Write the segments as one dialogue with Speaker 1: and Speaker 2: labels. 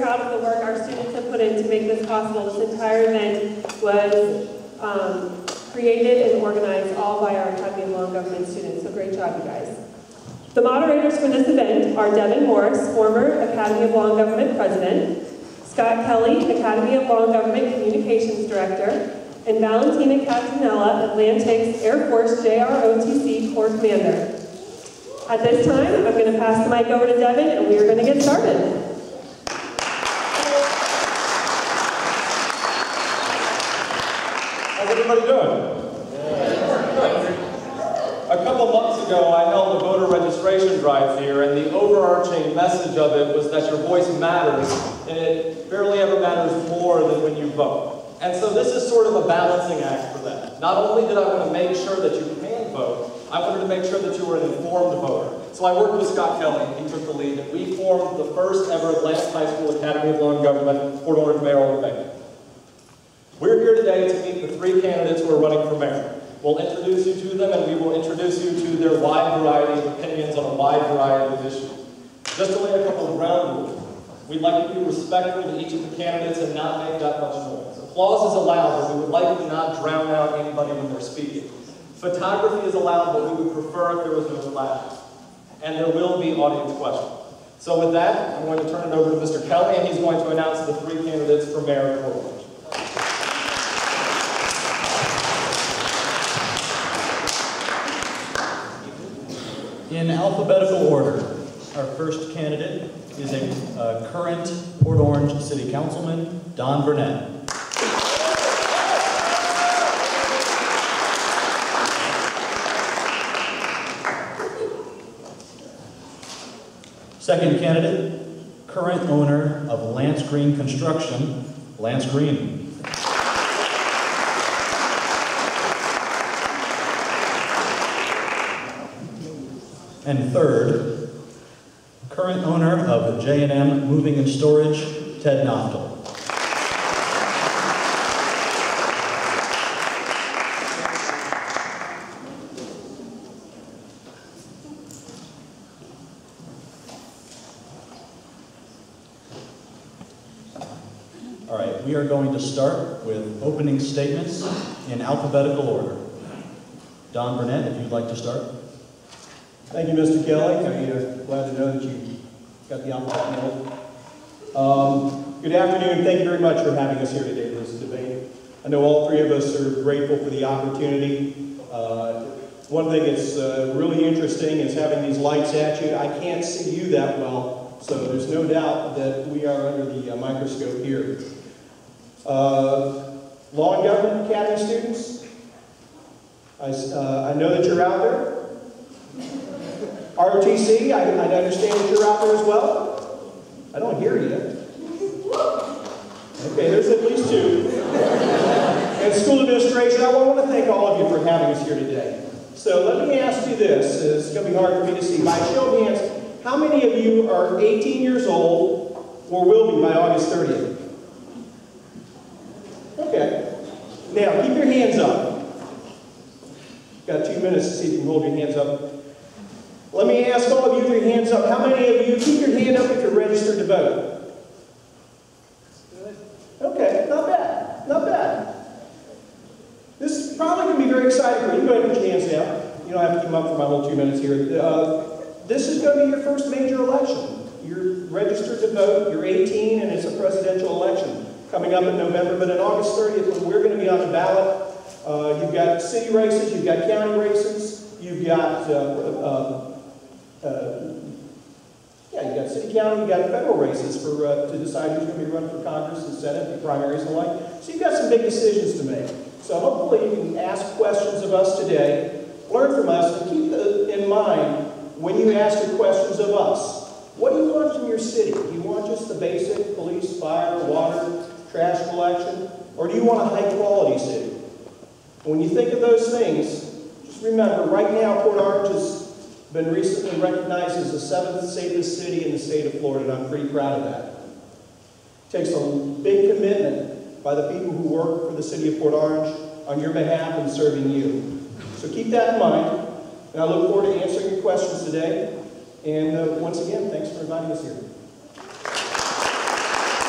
Speaker 1: proud of the work our students have put in to make this possible. This entire event was created and organized all by our Academy of Law and Government students, so great job, you guys. The moderators for this event are Devin Morris, former Academy of Law and Government President, Scott Kelly, Academy of Law and Government Communications Director, and Valentina Catanella, Atlantic's Air Force JROTC Corps Commander. At this time, I'm going to pass the mic over to Devin, and we are going to get started.
Speaker 2: How's everybody doing? A couple months ago, I held a voter registration drive here, and the overarching message of it was that your voice matters, and it barely ever matters more than when you vote. And so this is sort of a balancing act for that. Not only did I want to make sure that you can vote, I wanted to make sure that you were an informed voter. So I worked with Scott Kelly, he took the lead, and we formed the first ever Atlantic High School Academy of Law and Government, Port Orange mayoral event. We're here today to meet the three candidates who are running for mayor. We'll introduce you to them, and we will introduce you to their wide variety of opinions on a wide variety of issues. Just to lay a couple of ground rules, we'd like to be respectful to each of the candidates and not make that much noise. Applause is allowed, but we would like to not drown out anybody when they're speaking. Photography is allowed, but we would prefer if there was no flash. And there will be audience questions. So with that, I'm going to turn it over to Mr. Kelly, and he's going to announce the three candidates for mayor of Port Orange.
Speaker 3: In alphabetical order, our first candidate is a current Port Orange City Councilman, Don Burnett. Second candidate, current owner of Lance Green Construction, Lance Green. And third, current owner of J&M Moving and Storage, Ted Noftel. All right, we are going to start with opening statements in alphabetical order. Don Burnett, if you'd like to start.
Speaker 4: Thank you, Mr. Kelly. I'm glad to know that you got the alphabet nailed. Good afternoon. Thank you very much for having us here today for this debate. I know all three of us are grateful for the opportunity. One thing that's really interesting is having these lights at you. I can't see you that well, so there's no doubt that we are under the microscope here. Law and Government Academy students, I know that you're out there. ROTC, I understand that you're out there as well. I don't hear you. Okay, there's at least two. And school administration, I want to thank all of you for having us here today. So let me ask you this. It's going to be hard for me to see. By show of hands, how many of you are 18 years old or will be by August 30th? Okay. Now, keep your hands up. Got 2 minutes to see if you can hold your hands up. Let me ask all of you with your hands up. How many of you keep your hand up if you're registered to vote? Good. Okay, not bad. Not bad. This is probably going to be very exciting for you. You go ahead and put your hands down. You don't have to come up for my whole 2 minutes here. This is going to be your first major election. You're registered to vote. You're 18, and it's a presidential election coming up in November. But on August 30th, when we're going to be on the ballot, you've got city races, you've got county races, you've got you've got city, county, you've got federal races for to decide who's going to be running for Congress and Senate, and primaries and the like. So you've got some big decisions to make. So hopefully you can ask questions of us today, learn from us, and keep in mind when you ask your questions of us. What do you want from your city? Do you want just the basic police, fire, water, trash collection? Or do you want a high-quality city? When you think of those things, just remember, right now Port Orange has been recently recognized as the 7th safest city in the state of Florida, and I'm pretty proud of that. It takes a big commitment by the people who work for the city of Port Orange on your behalf and serving you. So keep that in mind, and I look forward to answering your questions today. And once again, thanks for inviting us here.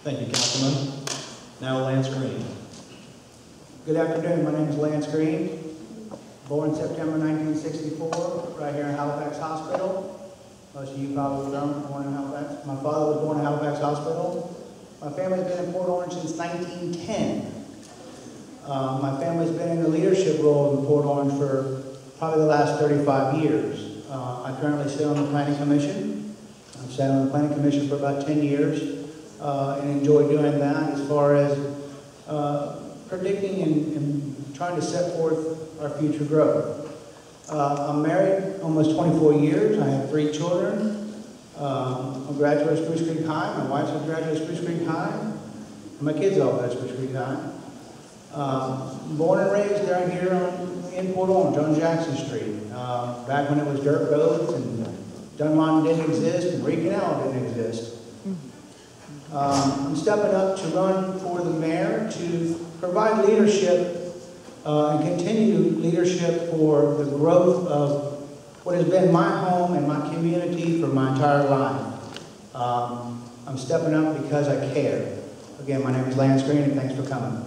Speaker 3: Thank you, Councilman. Now Lance Green.
Speaker 5: Good afternoon, my name is Lance Green. Born September 1964, right here in Halifax Hospital. Most of you probably know I'm born in Halifax. My father was born in Halifax Hospital. My family's been in Port Orange since 1910. My family's been in the leadership role in Port Orange for probably the last 35 years. I currently sit on the Planning Commission. I've sat on the Planning Commission for about 10 years and enjoy doing that as far as predicting and trying to set forth our future growth. I'm married almost 24 years. I have 3 children. I'm a graduate of Spruce Creek High. My wife's a graduate of Spruce Creek High. And my kids all go to Spruce Creek High. Born and raised down here in Port Orange on Jackson Street. Back when it was dirt roads and Dunmont didn't exist and Reed Canal didn't exist. I'm stepping up to run for the mayor to provide leadership and continue leadership for the growth of what has been my home and my community for my entire life. I'm stepping up because I care. Again, my name is Lance Green, and thanks for coming.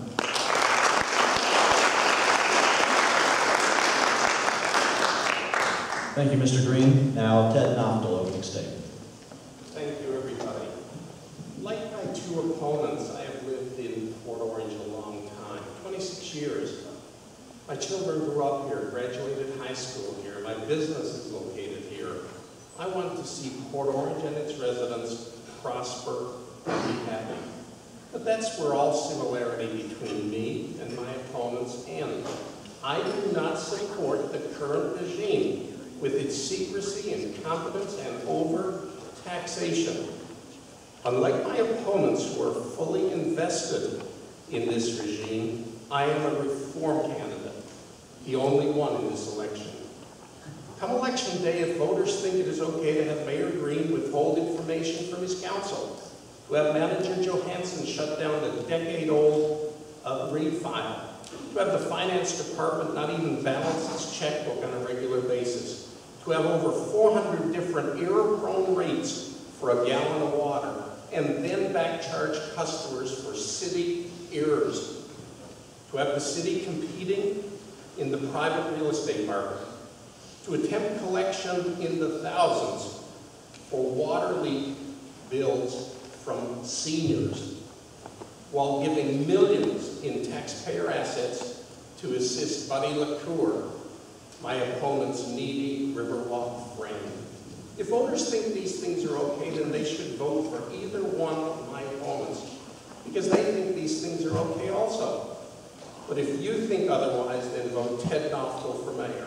Speaker 3: Thank you, Mr. Green. Now Ted Noftel, opening statement.
Speaker 6: Thank you, everybody. Like my 2 opponents, I have lived in Port Orange a long time, 26 years. My children grew up here, graduated high school here. My business is located here. I want to see Port Orange and its residents prosper and be happy. But that's where all similarity between me and my opponents end. I do not support the current regime with its secrecy, incompetence, and over-taxation. Unlike my opponents who are fully invested in this regime, I am a reform candidate, the only one in this election. Come election day, if voters think it is okay to have Mayor Green withhold information from his council, to have Manager Johansson shut down the decade-old Reed file, to have the finance department not even balance its checkbook on a regular basis, to have over 400 different error-prone rates for a gallon of water, and then back-charge customers for city errors, to have the city competing in the private real estate market, to attempt collection in the thousands for water leak bills from seniors, while giving millions in taxpayer assets to assist Buddy LaCour, my opponent's needy Riverwalk friend. If voters think these things are okay, then they should vote for either one of my opponents, because they think these things are okay also. But if you think otherwise, then vote Ted Noftel for mayor.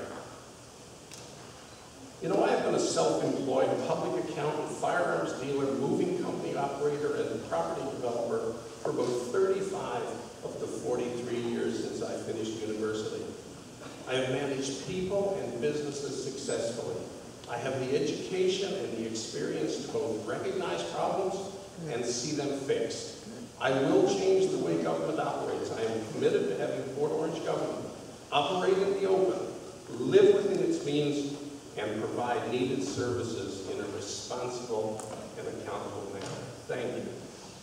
Speaker 6: You know, I have been a self-employed public accountant, firearms dealer, moving company operator, and property developer for both 35 of the 43 years since I finished university. I have managed people and businesses successfully. I have the education and the experience to both recognize problems and see them fixed. I will change the way government operates. I am committed to having Port Orange government operate in the open, live within its means, and provide needed services in a responsible and accountable manner. Thank you.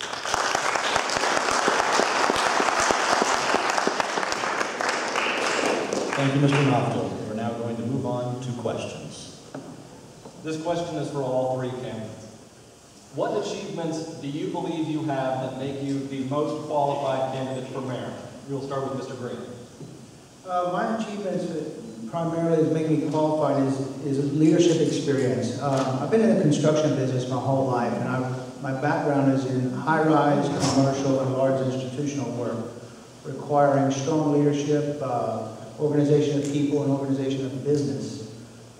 Speaker 3: Thank you, Mr. Noftel. We're now going to move on to questions.
Speaker 2: This question is for all 3 candidates. What achievements do you believe you have that make you the most qualified candidate for mayor? We'll start with Mr. Green.
Speaker 5: My achievements that primarily is making me qualified is leadership experience. I've been in the construction business my whole life, and my background is in high-rise, commercial, and large institutional work, requiring strong leadership, organization of people, and organization of business.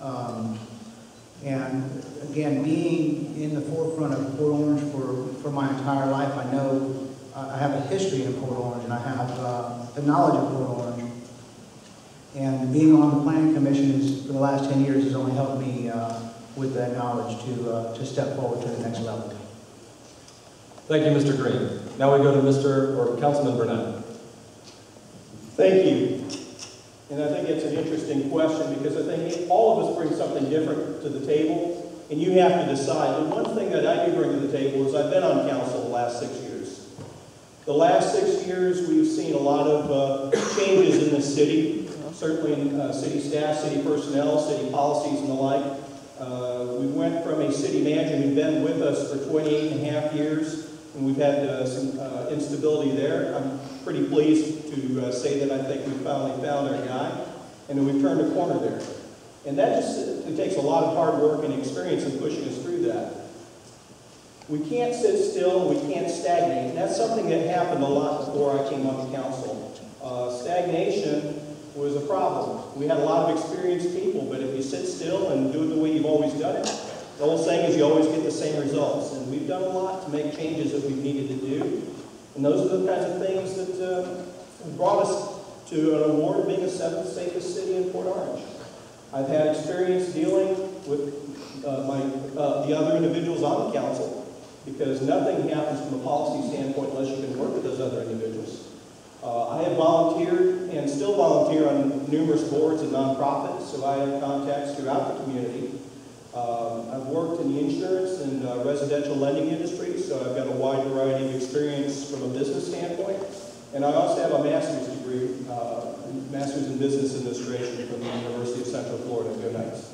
Speaker 5: And again, being in the forefront of Port Orange for my entire life, I know I have a history in Port Orange, and I have the knowledge of Port Orange. And being on the Planning Commission for the last 10 years has only helped me with that knowledge to step forward to the next level.
Speaker 2: Thank you, Mr. Green. Now we go to Councilman Burnett.
Speaker 4: Thank you. And I think it's an interesting question because I think all of us bring something different to the table, and you have to decide. The one thing that I do bring to the table is I've been on council the last 6 years. The last 6 years, we've seen a lot of changes in the city, certainly in city staff, city personnel, city policies and the like. We went from a city manager who'd been with us for 28 and a half years, and we've had some instability there. I'm pretty pleased to say that I think we finally found our guy, and that we've turned a corner there. And that just it takes a lot of hard work and experience in pushing us through that. We can't sit still, we can't stagnate, and that's something that happened a lot before I came on the council. Stagnation was a problem. We had a lot of experienced people, but if you sit still and do it the way you've always done it, the old saying is you always get the same results. And we've done a lot to make changes that we've needed to do. And those are the kinds of things that brought us to an award of being the 7th safest city in Port Orange. I've had experience dealing with the other individuals on the council, because nothing happens from a policy standpoint unless you can work with those other individuals. I have volunteered and still volunteer on numerous boards and nonprofits, so I have contacts throughout the community. I've worked in the insurance and residential lending industry, so I've got a wide variety of experience from a business standpoint. And I also have a master's degree, master's in business administration from the University of Central Florida. Go Knights.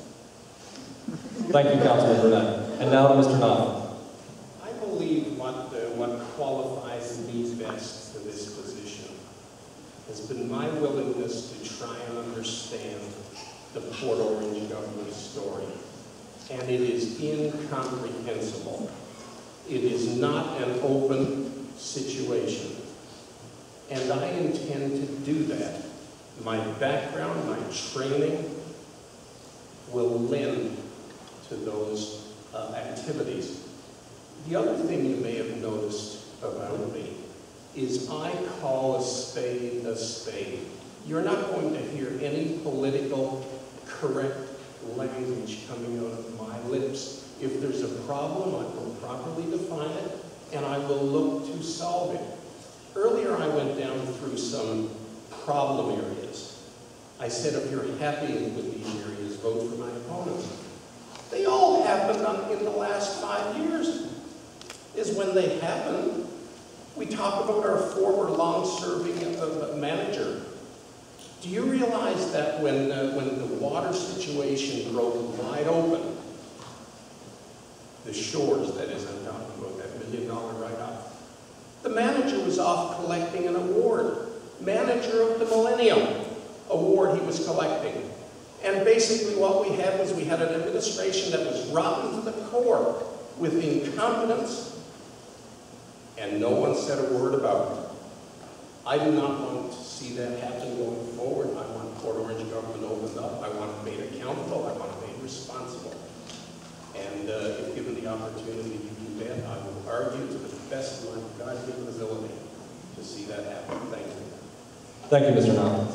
Speaker 2: Thank you, Councilman Burnett. And now to Mr. Knopf.
Speaker 6: I believe what qualifies me best for this position has been my willingness to try and understand the Port Orange government story. And it is incomprehensible. It is not an open situation. And I intend to do that. My background, my training will lend to those activities. The other thing you may have noticed about me is I call a spade a spade. You're not going to hear any political correct language coming out of my lips. If there's a problem, I will properly define it, and I will look to solve it. Earlier, I went down through some problem areas. I said, if you're happy with these areas, vote for my opponents. They all happened in the last 5 years, is when they happened. We talk about our former long-serving manager. Do you realize that when the water situation broke wide open, the shores, that is, I'm talking about that $1 million write-off, the manager was off collecting an award. Manager of the Millennium award he was collecting. And basically what we had was we had an administration that was rotten to the core with incompetence, and no one said a word about it. I do not want to see that happen going forward. I want Port Orange government opened up. I want it made accountable. I want it made responsible. And if given the opportunity to do that, I will argue to the best of my God-given ability to see that happen. Thank you.
Speaker 2: Thank you, Mr. Knopf.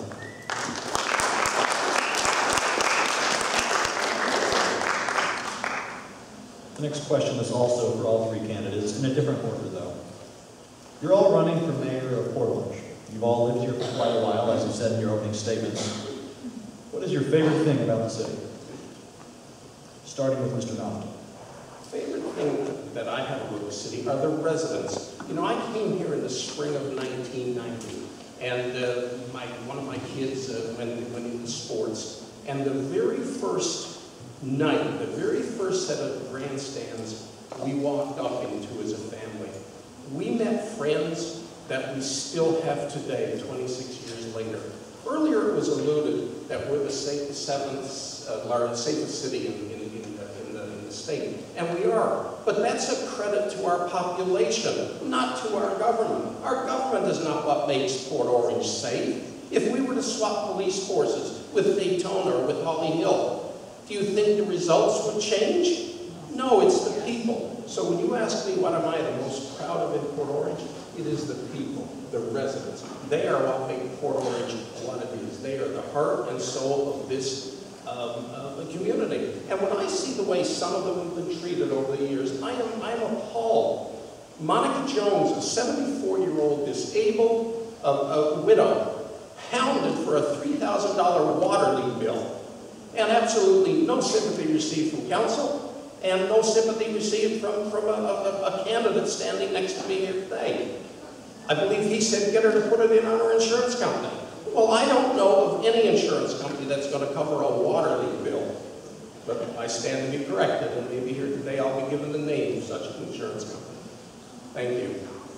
Speaker 3: The next question is also for all 3 candidates, in a different order though. You're all running for mayor of Port Orange. You've all lived here for quite a while, as you said in your opening statements. What is your favorite thing about the city? Starting with Mr. Knopf.
Speaker 6: Favorite thing that I have about the city are the residents. You know, I came here in the spring of 1990, and one of my kids went into sports, and the very first night, the very first set of grandstands we walked up into as a family, we met friends that we still have today, 26 years later. Earlier it was alluded that we're the safest city in the state, and we are. But that's a credit to our population, not to our government. Our government is not what makes Port Orange safe. If we were to swap police forces with Daytona or with Holly Hill, do you think the results would change? No, it's the people. So when you ask me what am I the most proud of in Port Orange, it is the people, the residents. They are what make Port Orange what it is. They are the heart and soul of this community. And when I see the way some of them have been treated over the years, I'm appalled. Monica Jones, a 74-year-old disabled widow, hounded for a $3,000 water leak bill, and absolutely no sympathy received from council, and no sympathy received from a candidate standing next to me here today. I believe he said get her to put it in on her insurance company. Well, I don't know of any insurance company that's going to cover a water leak bill. But I stand to be corrected, and maybe here today I'll be given the name of such an insurance company. Thank you.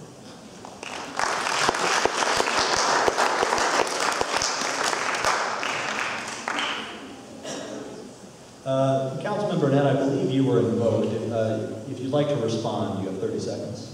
Speaker 3: Councilman Burnett, I believe you were invoked. If you'd like to respond, you have 30 seconds.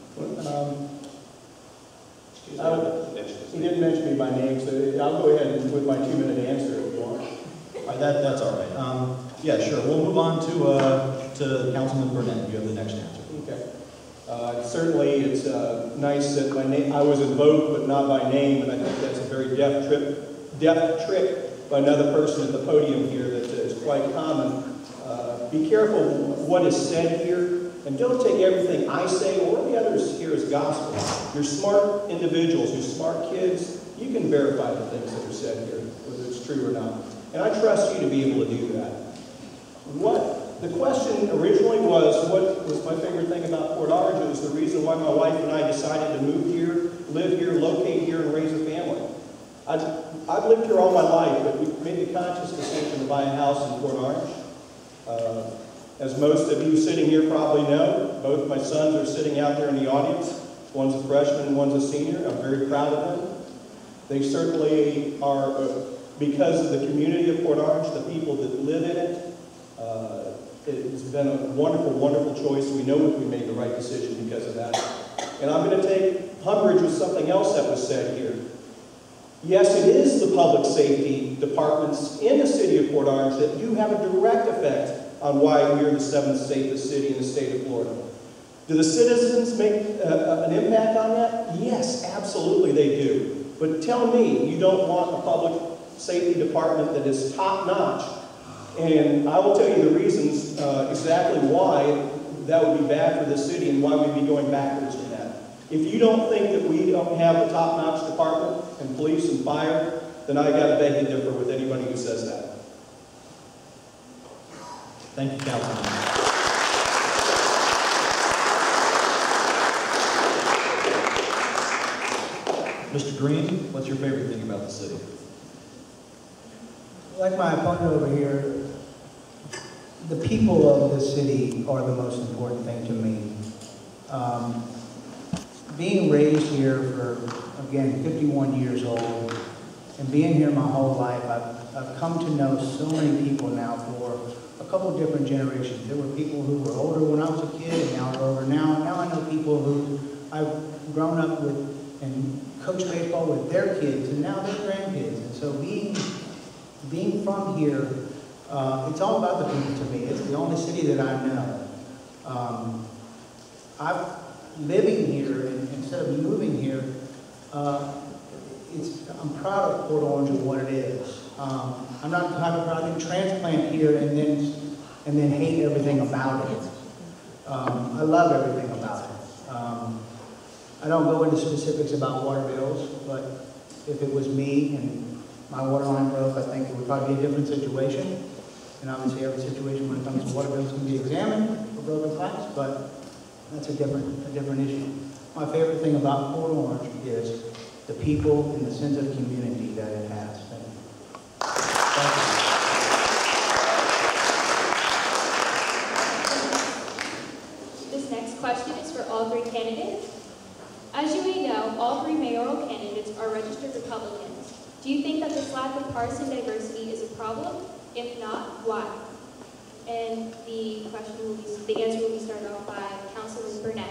Speaker 6: Excuse me.
Speaker 4: He didn't mention me by name, so I'll go ahead and with my 2-minute answer if you want.
Speaker 3: That's all right. Yeah, sure. We'll move on to Councilman Burnett. You have the next answer.
Speaker 4: Okay. Certainly, it's nice that I was invoked, but not by name, and I think that's a very deft trick by another person at the podium here that is quite common. Be careful what is said here, and don't take everything I say or the others here as gospel. You're smart individuals, you're smart kids. You can verify the things that are said here, whether it's true or not. And I trust you to be able to do that. The question originally was, what was my favorite thing about Port Orange? It was the reason why my wife and I decided to move here, live here, locate here, and raise a family. I've lived here all my life, but we made the conscious decision to buy a house in Port Orange. As most of you sitting here probably know, both my sons are sitting out there in the audience. One's a freshman and one's a senior. I'm very proud of them. They certainly are, because of the community of Port Orange, the people that live in it, it's been a wonderful, wonderful choice. We know we made the right decision because of that. And I'm going to take umbrage with something else that was said here. Yes, it is the public safety departments in the city of Port Orange that do have a direct effect on why we're the 7th safest city in the state of Florida. Do the citizens make an impact on that? Yes, absolutely they do. But tell me, you don't want a public safety department that is top-notch. And I will tell you the reasons exactly why that would be bad for the city and why we'd be going backwards in that. If you don't think that we don't have a top-notch department and police and fire, then I got to beg to differ with anybody who says that.
Speaker 3: Thank you, Councilman. Mr. Green, what's your favorite thing about the city?
Speaker 5: Like my opponent over here, the people of the city are the most important thing to me. Being raised here for, again, 51 years old, and being here my whole life, I've come to know so many people now for a couple different generations. There were people who were older when I was a kid, and now they're older now. Now I know people who I've grown up with and coached baseball with their kids, and now their grandkids. And so being from here, it's all about the people to me. It's the only city that I know. Living here, and instead of moving here, I'm proud of Port Orange and what it is. I'm not the type of person who transplant here and then hate everything about it. I love everything about it. I don't go into specifics about water bills, but if it was me and my water line broke, I think it would probably be a different situation. And obviously every situation when it comes to water bills can be examined for broken pipes, but that's a different issue. My favorite thing about Port Orange is the people and the sense of community that it has. Thank
Speaker 7: you. This next question is for all 3 candidates. As you may know, all 3 mayoral candidates are registered Republicans. Do you think that this lack of partisan diversity is a problem? If not, why? And the answer will be started off by Councilman Burnett.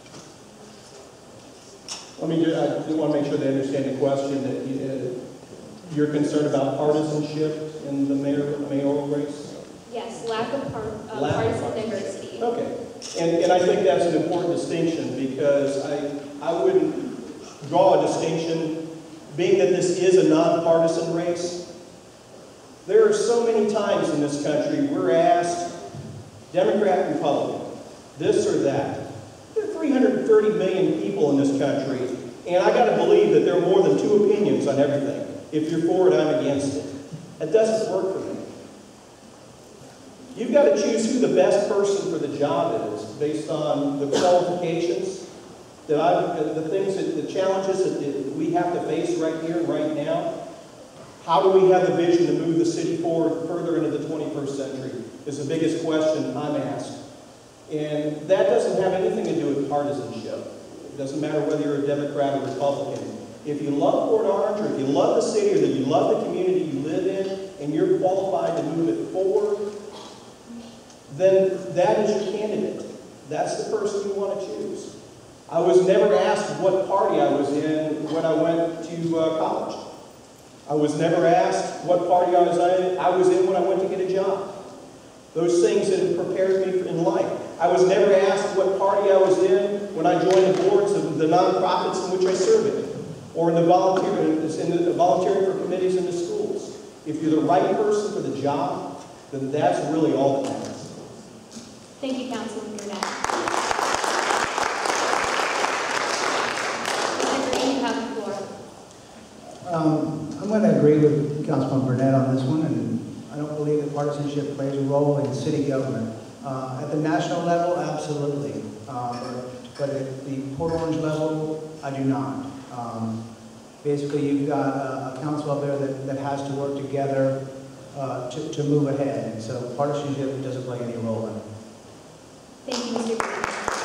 Speaker 4: I do want to make sure they understand the question that you're concerned about partisanship in the mayoral race?
Speaker 7: Yes, lack of partisan diversity.
Speaker 4: Okay. And I think that's an important distinction because I wouldn't draw a distinction, being that this is a nonpartisan race. There are so many times in this country we're asked, Democrat, Republican, this or that. There are 330 million people in this country, and I got to believe that there are more than 2 opinions on everything. If you're for it, I'm against it. That doesn't work for me. You've got to choose who the best person for the job is based on the qualifications the things, the challenges that we have to face right here and right now, how do we have the vision to move the city forward further into the 21st century is the biggest question I'm asked. And that doesn't have anything to do with partisanship. It doesn't matter whether you're a Democrat or Republican. If you love Port Orange, or if you love the city, or that you love the community you live in, and you're qualified to move it forward, then that is your candidate. That's the person you want to choose. I was never asked what party I was in when I went to college. I was never asked what party I was in when I went to get a job. Those things that have prepared me in life. I was never asked what party I was in when I joined the boards of the nonprofits in which I serve in, or in the volunteering for committees in the schools. If you're the right person for the job, then that's really all that matters.
Speaker 7: Thank you, Councilman Burnett. Mr. Green, you have the floor.
Speaker 5: I'm going to agree with Councilman Burnett on this one, and I don't believe that partisanship plays a role in city government. At the national level, absolutely. But at the Port Orange level, I do not. Basically, you've got a council up there that has to work together to move ahead. And so partisanship doesn't play any role in it.
Speaker 7: Thank you, Mr. Green.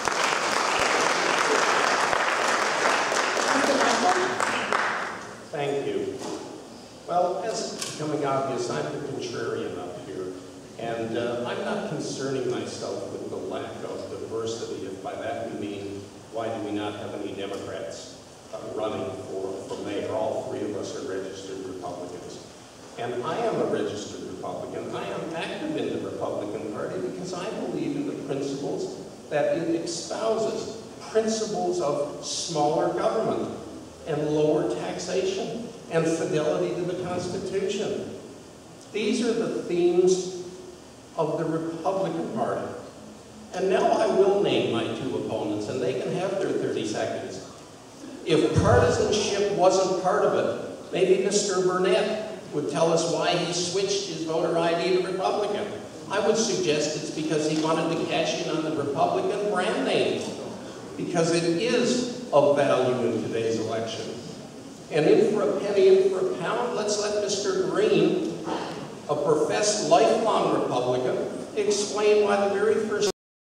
Speaker 6: Thank you. Well, as is becoming obvious, I'm the contrarian up here, and I'm not concerning myself with the lack of diversity, if by that you mean, why do we not have any Democrats running for mayor? All three of us are registered Republicans. And I am a registered Republican. I am active in the Republican Party because I believe in the principles that it espouses, principles of smaller government and lower taxation and fidelity to the Constitution. These are the themes of the Republican Party. And now I will name my two opponents, and they can have their 30 seconds. If partisanship wasn't part of it, maybe Mr. Burnett would tell us why he switched his voter ID to Republican. I would suggest it's because he wanted to cash in on the Republican brand name, because it is of value in today's election. And in for a penny, in for a pound, let's let Mr. Green, a professed lifelong Republican, explain why the very first